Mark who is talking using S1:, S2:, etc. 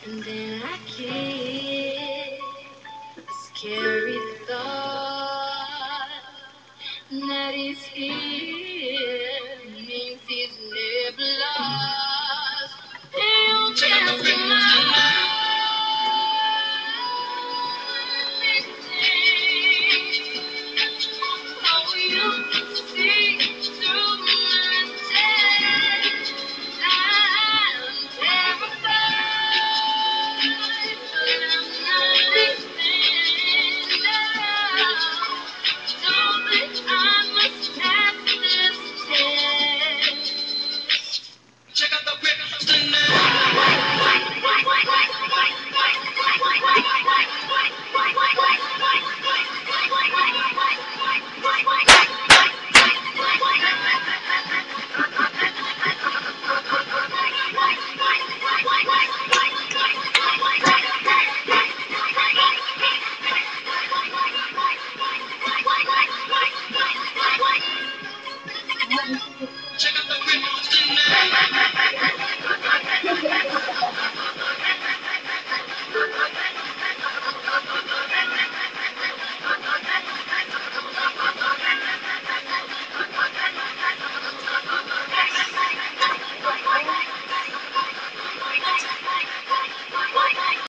S1: And then I get a scary thought that he's here means he's never lost. He'll just be oh, you can see through my tears. I'm terrified, but I'm not listening now. Don't think I must pass this test. Check out the witness Check out the witness tonight.